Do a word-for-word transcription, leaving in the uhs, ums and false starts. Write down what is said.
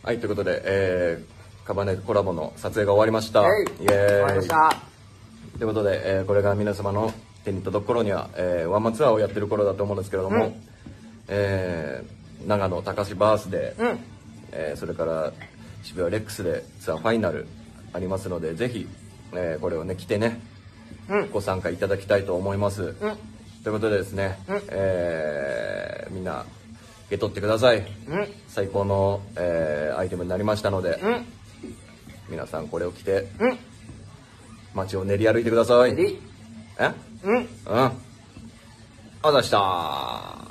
はい、ということで、えー、カバネコラボの撮影が終わりました。 はい、 イエーイ。 終わりました。 ということで、えー、これが皆様の手に届く頃には、えー、ワンマンツアーをやってる頃だと思うんですけれども、うん、えー、長野高橋バースデー、うん、えー、それから渋谷レックスでツアーファイナルありますので、ぜひ、えー、これをね来てね、うん、ご参加いただきたいと思います。うん、ということでですね、うん、えー、みんな受け取ってください。うん、最高の、えー、アイテムになりましたので、うん、皆さんこれを着て、うん、街を練り歩いてください。え？うん。うん。あざしたー。